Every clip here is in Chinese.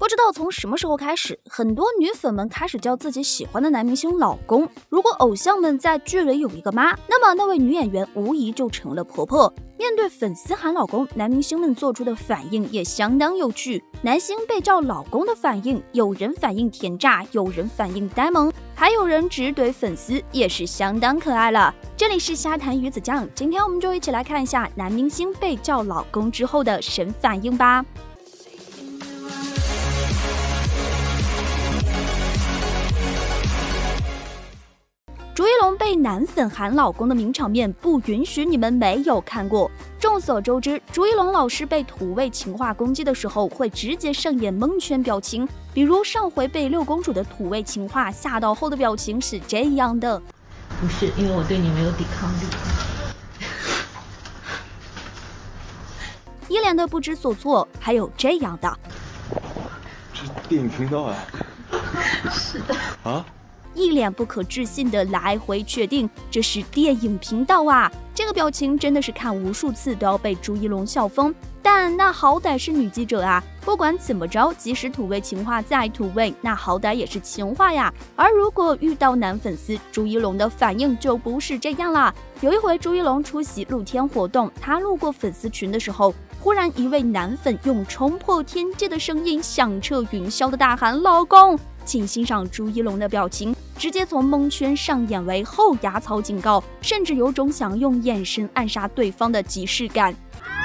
不知道从什么时候开始，很多女粉们开始叫自己喜欢的男明星老公。如果偶像们在剧里有一个妈，那么那位女演员无疑就成了婆婆。面对粉丝喊老公，男明星们做出的反应也相当有趣。男星被叫老公的反应，有人反应甜炸，有人反应呆萌，还有人直怼粉丝，也是相当可爱了。这里是瞎谈鱼子酱，今天我们就一起来看一下男明星被叫老公之后的神反应吧。朱一龙被男粉喊老公的名场面，不允许你们没有看过。众所周知，朱一龙老师被土味情话攻击的时候，会直接上演蒙圈表情，比如上回被六公主的土味情话吓到后的表情是这样的： 不是因为我对你没有抵抗力。 一脸的不知所措，还有这样的： 这电影频道啊？ 是的。 啊？ 一脸不可置信的来回确定这是电影频道啊！这个表情真的是看无数次都要被朱一龙笑疯。但那好歹是女记者啊，不管怎么着，即使土味情话再土味，那好歹也是情话呀。而如果遇到男粉丝，朱一龙的反应就不是这样啦。有一回朱一龙出席露天活动，他路过粉丝群的时候，忽然一位男粉用冲破天际的声音响彻云霄的大喊老公。请欣赏朱一龙的表情，直接从蒙圈上演为后牙槽警告，甚至有种想用眼神暗杀对方的即视感。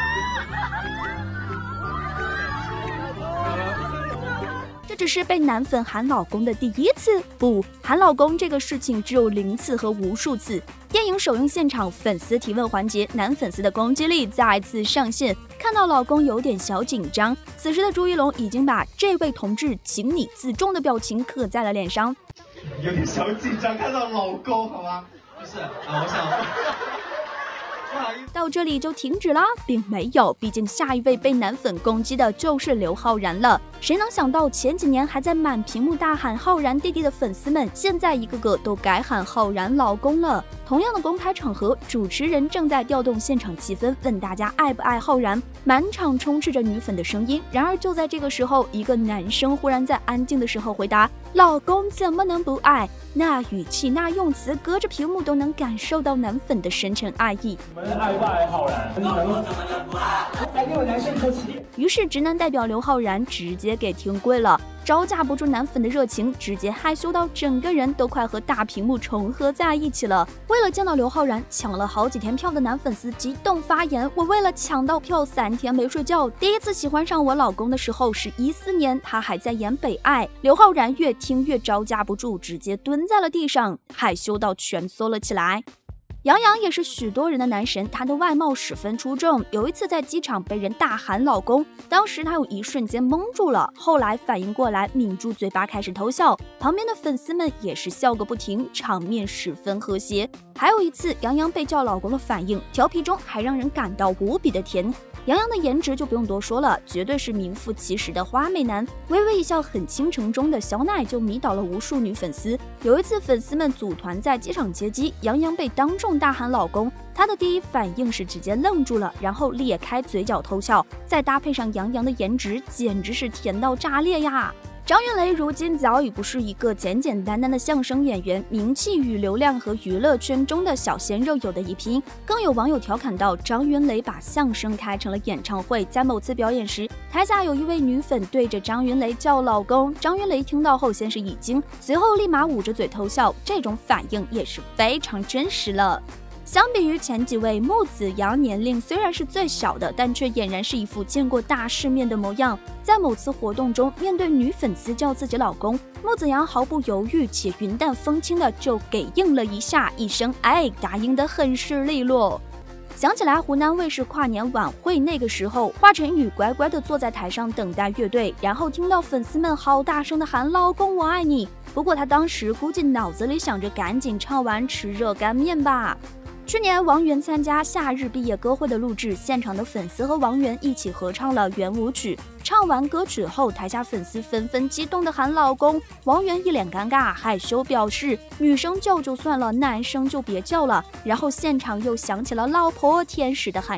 这只是被男粉喊老公的第一次，不，喊老公这个事情只有0次和无数次。电影首映现场粉丝提问环节，男粉丝的攻击力再次上线，看到老公有点小紧张，此时的朱一龙已经把这位同志请你自重的表情刻在了脸上。 有点小紧张，看到老公好吗？不是我想到这里就停止了，并没有，毕竟下一位被男粉攻击的就是刘昊然了。谁能想到前几年还在满屏幕大喊昊然弟弟的粉丝们，现在一个个都改喊昊然老公了。同样的公开场合，主持人正在调动现场气氛，问大家爱不爱昊然，满场充斥着女粉的声音。然而就在这个时候，一个男生忽然在安静的时候回答老公怎么能不爱，那语气那用词，隔着屏幕都能感受到男粉的深沉爱意。 我们爱不爱昊然？再给我男生一口气。 于是直男代表刘昊然直接给停跪了，招架不住男粉的热情，直接害羞到整个人都快和大屏幕重合在一起了。为了见到刘昊然，抢了好几天票的男粉丝激动发言：我为了抢到票3天没睡觉。第一次喜欢上我老公的时候是14年，他还在演北爱。刘昊然越听越招架不住，直接蹲在了地上，害羞到蜷缩了起来。杨洋也是许多人的男神，他的外貌十分出众。有一次在机场被人大喊老公，当时他有一瞬间懵住了，后来反应过来，抿住嘴巴开始偷笑，旁边的粉丝们也是笑个不停，场面十分和谐。还有一次杨洋被叫老公的反应，调皮中还让人感到无比的甜。杨洋的颜值就不用多说了，绝对是名副其实的花美男。微微一笑很倾城中的小奶就迷倒了无数女粉丝。有一次粉丝们组团在机场接机，杨洋被当众大喊老公，他的第一反应是直接愣住了，然后裂开嘴角偷笑，再搭配上杨洋的颜值，简直是甜到炸裂呀！张云雷如今早已不是一个简简单单的相声演员，名气与流量和娱乐圈中的小鲜肉有的一拼。更有网友调侃到，张云雷把相声开成了演唱会。在某次表演时，台下有一位女粉对着张云雷叫老公，张云雷听到后先是一惊，随后立马捂着嘴偷笑，这种反应也是非常真实了。相比于前几位，穆子阳年龄虽然是最小的，但却俨然是一副见过大世面的模样。在某次活动中，面对女粉丝叫自己老公，穆子阳毫不犹豫且云淡风轻的就给应了一下，一声哎，答应的很是利落。想起来湖南卫视跨年晚会那个时候，华晨宇乖乖的坐在台上等待乐队，然后听到粉丝们好大声的喊老公我爱你。不过他当时估计脑子里想着赶紧唱完吃热干面吧。去年王源参加夏日毕业歌会的录制，现场的粉丝和王源一起合唱了圆舞曲。唱完歌曲后，台下粉丝纷纷激动地喊老公，王源一脸尴尬害羞，表示女生叫就算了，男生就别叫了。然后现场又响起了老婆天使的喊声，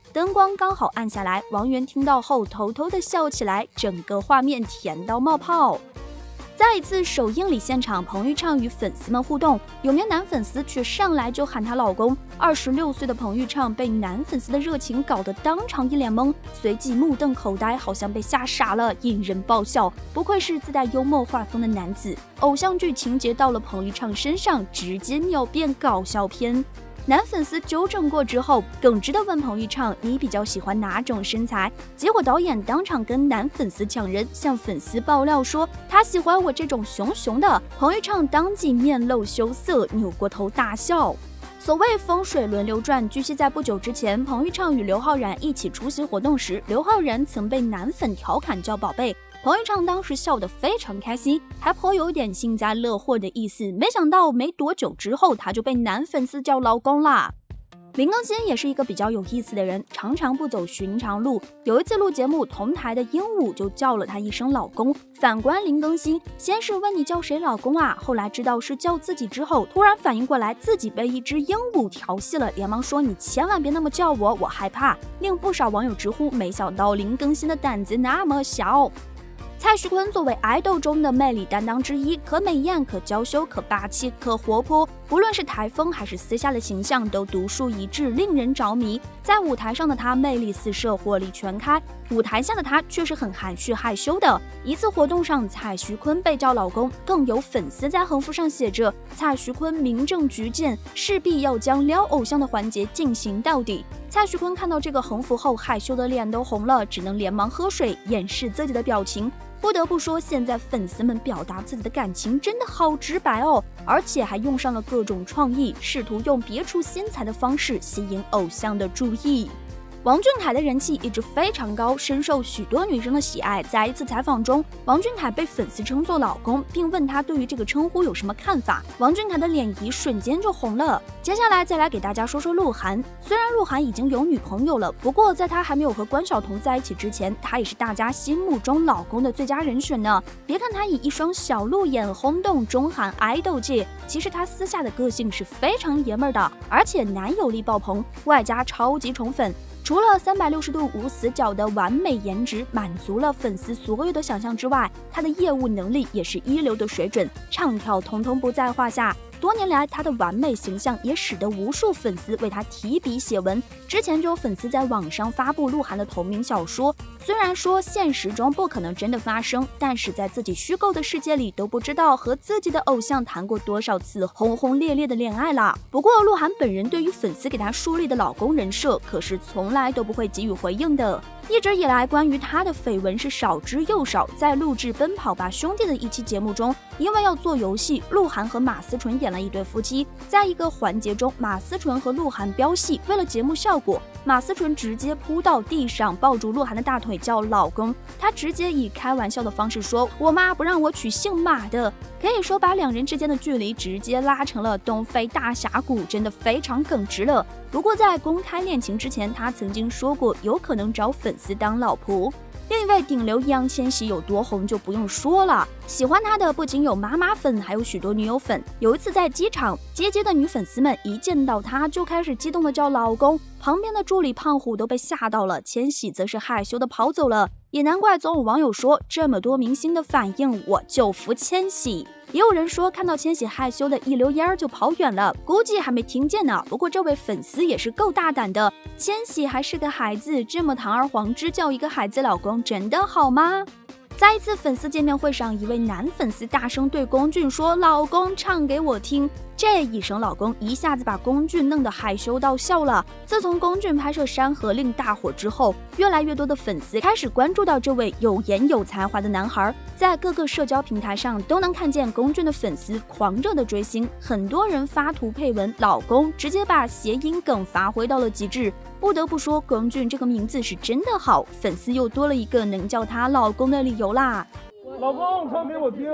灯光刚好暗下来，王源听到后偷偷的笑起来，整个画面甜到冒泡。在一次首映礼现场，彭昱畅与粉丝们互动，有名男粉丝却上来就喊她老公。26岁的彭昱畅被男粉丝的热情搞得当场一脸懵，随即目瞪口呆，好像被吓傻了，引人爆笑。不愧是自带幽默画风的男子，偶像剧情节到了彭昱畅身上，直接秒变搞笑片。男粉丝纠正过之后，耿直的问彭昱畅：“你比较喜欢哪种身材？”结果导演当场跟男粉丝抢人，向粉丝爆料说他喜欢我这种熊熊的。彭昱畅当即面露羞涩，扭过头大笑。所谓风水轮流转，据悉在不久之前，彭昱畅与刘昊然一起出席活动时，刘昊然曾被男粉调侃叫宝贝。彭昱畅当时笑得非常开心，还颇有点幸灾乐祸的意思。没想到没多久之后，他就被男粉丝叫老公啦。林更新也是一个比较有意思的人，常常不走寻常路。有一次录节目，同台的鹦鹉就叫了他一声老公。反观林更新，先是问你叫谁老公啊，后来知道是叫自己之后，突然反应过来自己被一只鹦鹉调戏了，连忙说你千万别那么叫我害怕。令不少网友直呼没想到林更新的胆子那么小。蔡徐坤作为爱豆中的魅力担当之一，可美艳、可娇羞、可霸气、可活泼，不论是台风还是私下的形象都独树一帜，令人着迷。在舞台上的他魅力四射，活力全开，舞台下的他却是很含蓄害羞的。一次活动上，蔡徐坤被叫老公，更有粉丝在横幅上写着蔡徐坤民政局见，势必要将撩偶像的环节进行到底。蔡徐坤看到这个横幅后，害羞的脸都红了，只能连忙喝水掩饰自己的表情。不得不说，现在粉丝们表达自己的感情真的好直白哦，而且还用上了各种创意，试图用别出心裁的方式吸引偶像的注意。王俊凯的人气一直非常高，深受许多女生的喜爱。在一次采访中，王俊凯被粉丝称作老公，并问他对于这个称呼有什么看法。王俊凯的脸一瞬间就红了。接下来再来给大家说说鹿晗。虽然鹿晗已经有女朋友了，不过在他还没有和关晓彤在一起之前，他也是大家心目中老公的最佳人选呢。别看他以一双小鹿眼轰动中韩爱豆界，其实他私下的个性是非常爷们儿的，而且男友力爆棚，外加超级宠粉。除了360度无死角的完美颜值满足了粉丝所有的想象之外，他的业务能力也是一流的水准，唱跳通通不在话下。多年来，他的完美形象也使得无数粉丝为他提笔写文。之前就有粉丝在网上发布鹿晗的同名小说，虽然说现实中不可能真的发生，但是在自己虚构的世界里都不知道和自己的偶像谈过多少次轰轰烈烈的恋爱啦。不过鹿晗本人对于粉丝给他树立的老公人设可是从来都不会给予回应的。一直以来关于他的绯闻是少之又少，在录制《奔跑吧兄弟》的一期节目中，因为要做游戏，鹿晗和马思纯演了一对夫妻。在一个环节中，马思纯和鹿晗飙戏，为了节目效果，马思纯直接扑到地上抱住鹿晗的大腿叫老公，他直接以开玩笑的方式说我妈不让我娶姓马的，可以说把两人之间的距离直接拉成了东非大峡谷，真的非常耿直了。不过在公开恋情之前，他曾经说过有可能找粉丝当老婆。另一位顶流易烊千玺有多红就不用说了，喜欢他的不仅有妈妈粉，还有许多女友粉。有一次在机场，接机的女粉丝们一见到他就开始激动的叫老公，旁边的助理胖虎都被吓到了，千玺则是害羞的跑走了。也难怪总有网友说，这么多明星的反应，我就服千玺。也有人说看到千玺害羞的一溜烟就跑远了，估计还没听见呢。不过这位粉丝也是够大胆的，千玺还是个孩子，这么堂而皇之叫一个孩子老公，真的好吗？在一次粉丝见面会上，一位男粉丝大声对龚俊说老公唱给我听，这一声老公一下子把龚俊弄得害羞到笑了。自从龚俊拍摄《山河令》大火之后，越来越多的粉丝开始关注到这位有颜有才华的男孩，在各个社交平台上都能看见龚俊的粉丝狂热的追星，很多人发图配文老公，直接把谐音梗发挥到了极致。不得不说，龚俊这个名字是真的好，粉丝又多了一个能叫他老公的理由啦。 老公唱给我听。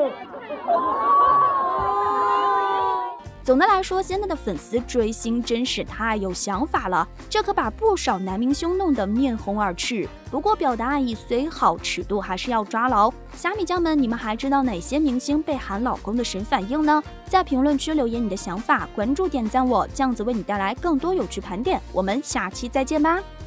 总的来说，现在的粉丝追星真是太有想法了，这可把不少男明星弄得面红耳赤。不过表达爱意虽好，尺度还是要抓牢。虾米酱们，你们还知道哪些明星被喊老公的神反应呢？在评论区留言你的想法，关注点赞我，这样子为你带来更多有趣盘点。我们下期再见吧。